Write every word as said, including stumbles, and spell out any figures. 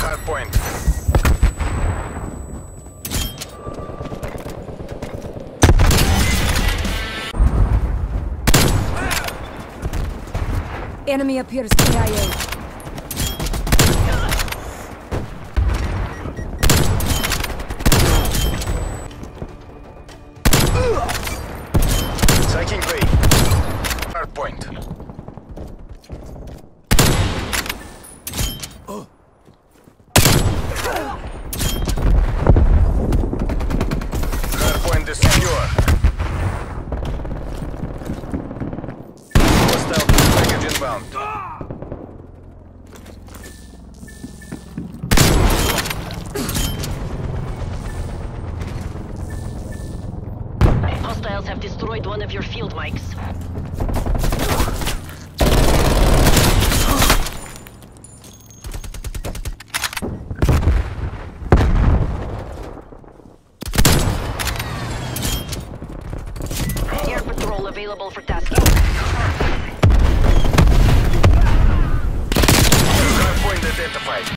hard point. Enemy appears K I A. Taking B. Hard point. Hard point is secure. Hostile package inbound. Hostiles have destroyed one of your field mics. Air patrol available for tasking. Hard point identified.